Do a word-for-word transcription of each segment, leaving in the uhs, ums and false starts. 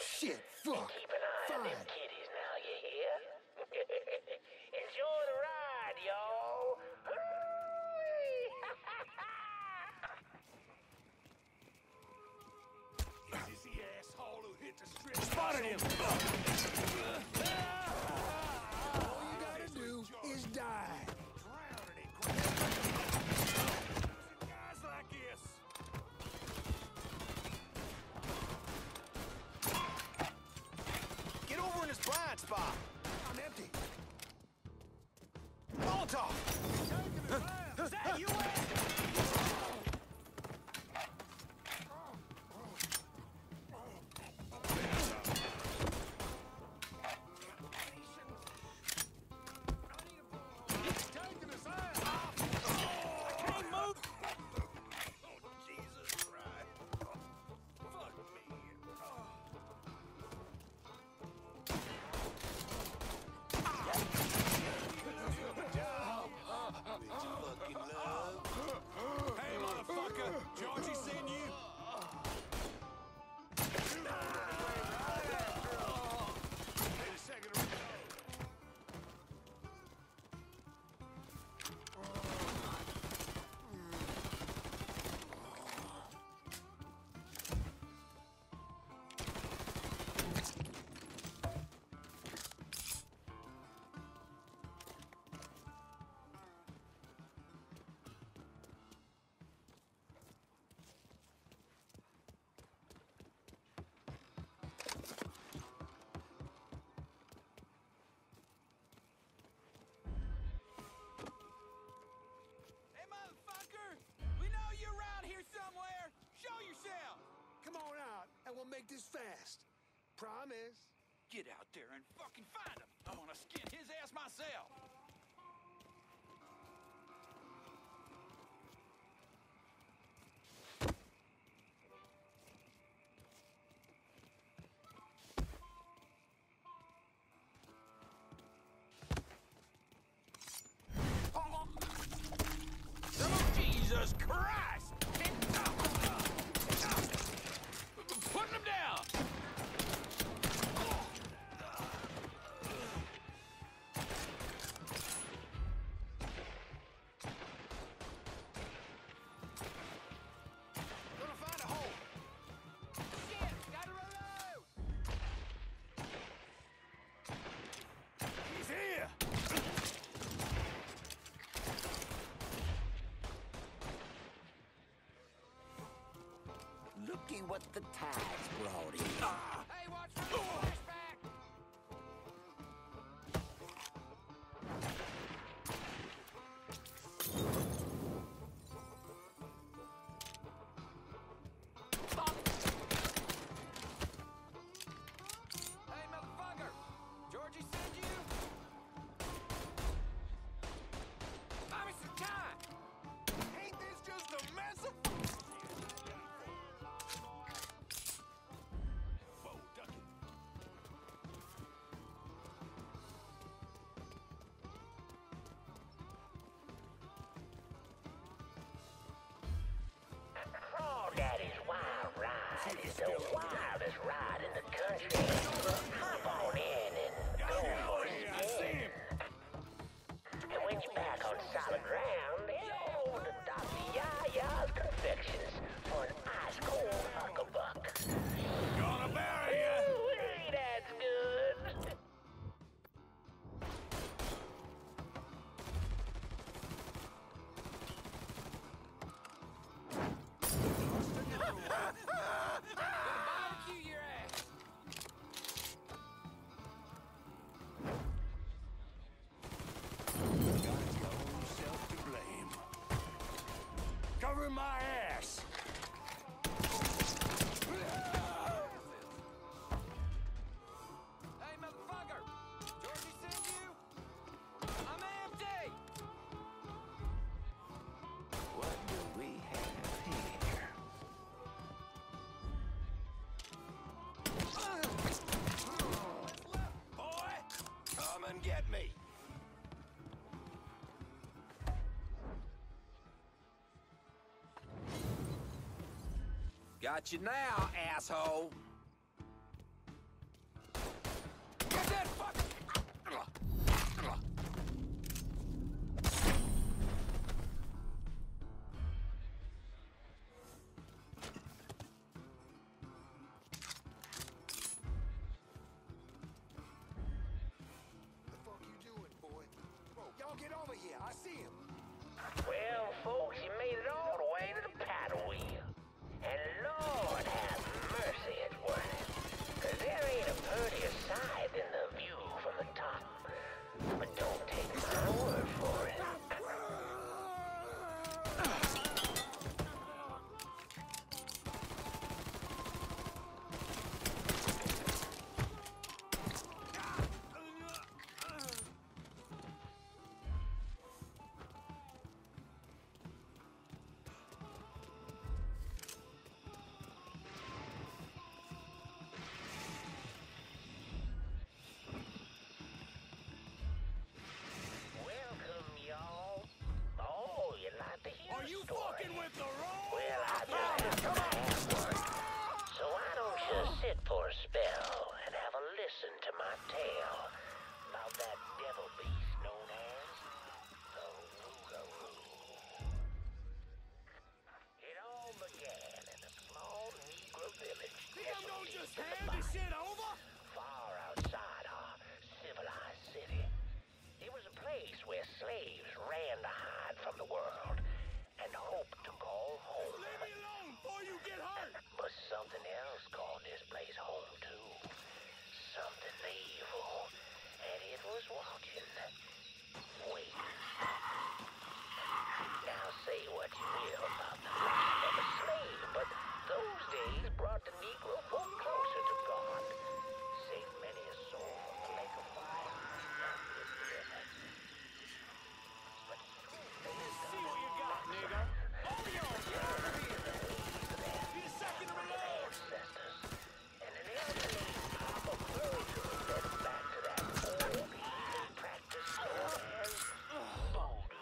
shit, fuck. Keep an eye Fine. on them kitties now, you hear? Enjoy the ride, y'all. Is this the asshole who hit the strip? Spotted him! All you gotta do is die. Drowning in guys like this. Get over in his blind spot! I'm empty. Molotov! Is that you, Ed? Hey, motherfucker! Georgie seen you? Wait a second. Hey, motherfucker! We know you're around here somewhere! Show yourself! Come on out, and we'll make this fast. Promise. Get out there and fucking find him! I wanna skin his ass myself! Jesus Christ! Putting him down! Gonna find a hole. Shit! Gotta reload! He's here! Looky what the tide's brought in. Hey, watch for the flashback! Hey, motherfucker! Georgie send you? Buy me some time! Ain't this just a mess of... Whoa, duck it. Crawdaddy's Wild Ride is the wildest ride in the country. Hop on in and go for a spin. And when you're back on solid ground, head over to Doctor Yaya's Confections for an ice-cold huckabuck. Gonna bury ya! Ooh, that's good. Barbecue your ass! Got your own self to blame. Cover my ass! Hey, motherfucker! Georgie send you? I'm empty! What do we have here? Boy, come and get me! Got you now, asshole! for a spell and have a listen to my tale about that devil beast known as the Rougarou. It all began in a small Negro village Think I'm gonna nestled just deep in the hand this bayou, shit over? far outside our civilized city. It was a place where slaves ran to hide from the world and hoped to call home. Leave me alone before you get hurt! But something else called this place home too. Something evil. And it was watching. Waiting. Now say what you will about the life of a slave, but those days brought the Negro folk closer to God. Saved many a soul from the lake of fire. But Let's see what you got, nigga. Over yours! Need a second to reload! ancestors, and an elderly Papa Virgil led him back to that old heathen practice known as voodoo.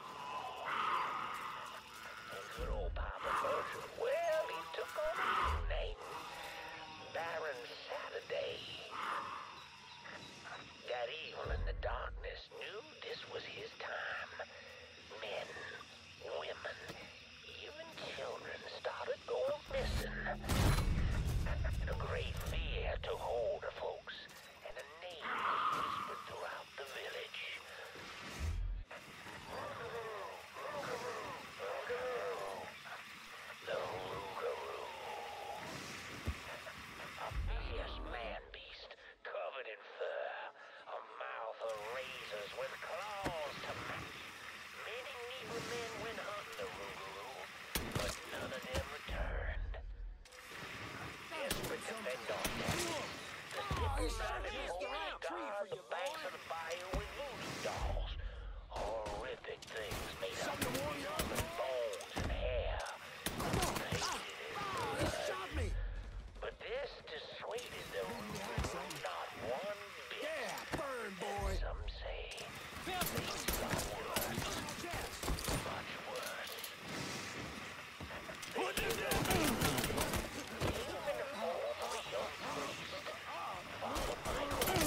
And good old Papa Virgil, well, he took on a new name, Baron Saturday. That evil in the darkness knew this was his time. Men, women, even children started going missing. A great fear took hold of folks, and a name was whispered throughout the village. The Rougarou. A fierce man-beast covered in fur, a mouth of razors with claws to match. Many Negro men went hunting the Rougarou, but none of them returned. Desperate to fend off that beast, the simple-minded folks guard the banks of the bayou with voodoo dolls. Horrific things made out of human bones and hair. Painted in He blood. shot me! But this dissuaded the Rougarou not one bit. Yeah, burn, boy! Some say things got worse, much worse. Put him down! Even the form of a young priest, Father Michael.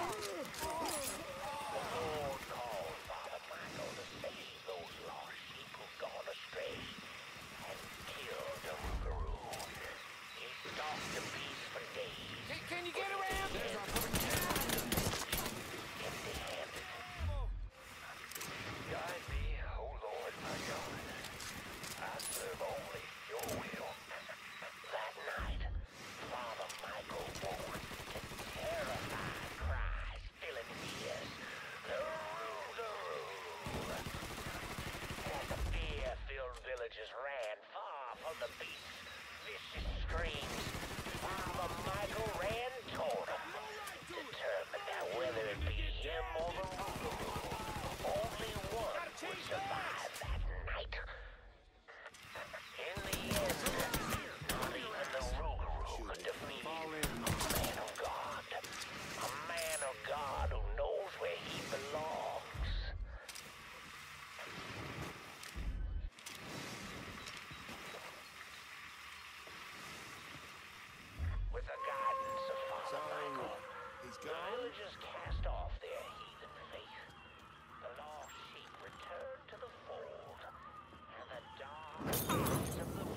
The Lord called Father Michael to save those lost sheep who've gone astray and killed the Rougarou. He stalked the beast for days. Can, can you get around? Empty-handed. Guide me, O Lord my God. I serve only your will. That night, Father Michael woke to terrified cries filling his ears. The Rougarou. As the fear-filled villagers ran far from the beast's vicious screams, Father Michael ran toward him, determined that whether it be him or the Rougarou, only one would survive that night. In the end, not even the Rougarou could defeat a man of God. A man of God who knows where he belongs. With the guidance of Father Michael, He's the gone? villagers cast off their heathen faith. The lost sheep returned to the fold, and the dark days of the